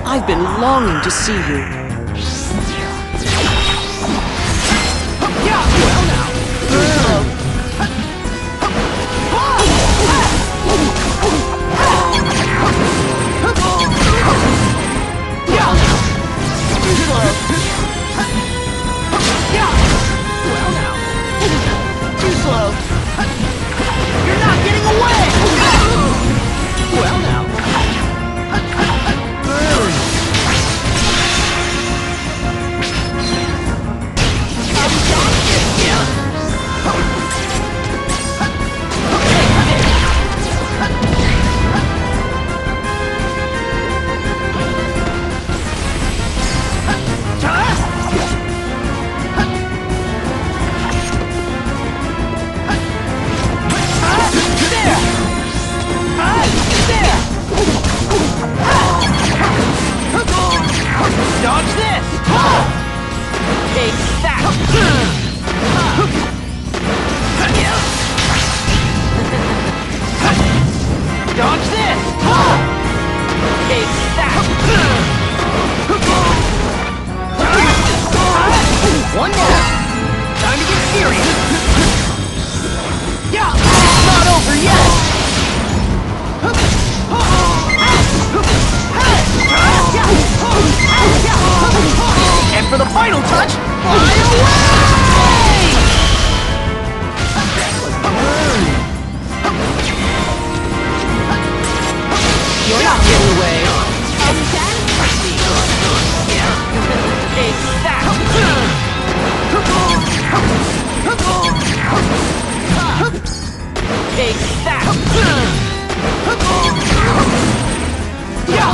I've been longing to see you. Well now. Too slow. Well now. Too slow. You're not getting away! Well now. Dodge this! Take that! Dodge this! Take that! One more! Time to get serious! Yeah! It's not over yet! And for the final touch, fly away! You're not getting away. Take that! Take that! Yeah!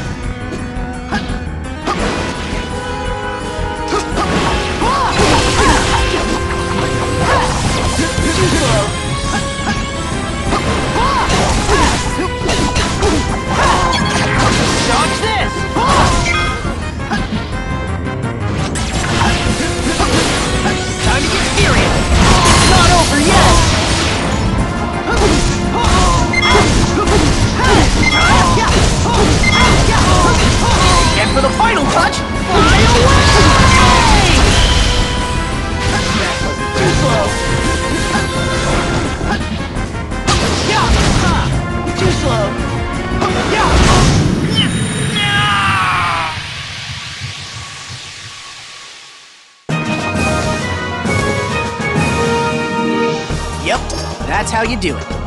Dodge this! Time to get serious! It's not over yet! And for the final touch, fly away! Too slow. Too slow. Yep, that's how you do it.